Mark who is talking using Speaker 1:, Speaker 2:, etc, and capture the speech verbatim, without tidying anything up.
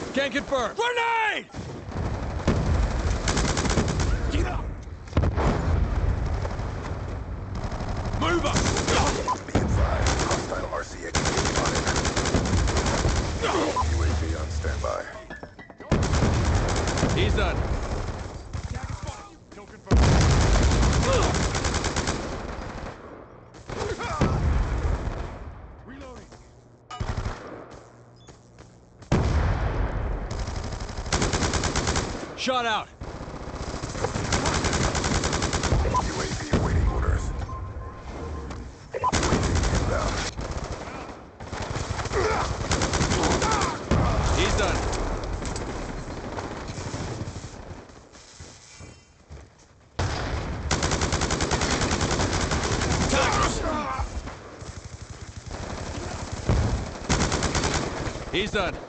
Speaker 1: Can confirm. Grenade! Get up! Move up!
Speaker 2: Be advised, hostile R C activity spotted. U A V on standby.
Speaker 1: He's done. Kill confirmed. Reloading. Shot out.
Speaker 2: U A V awaiting orders. U A V inbound.
Speaker 1: He's done. He's done.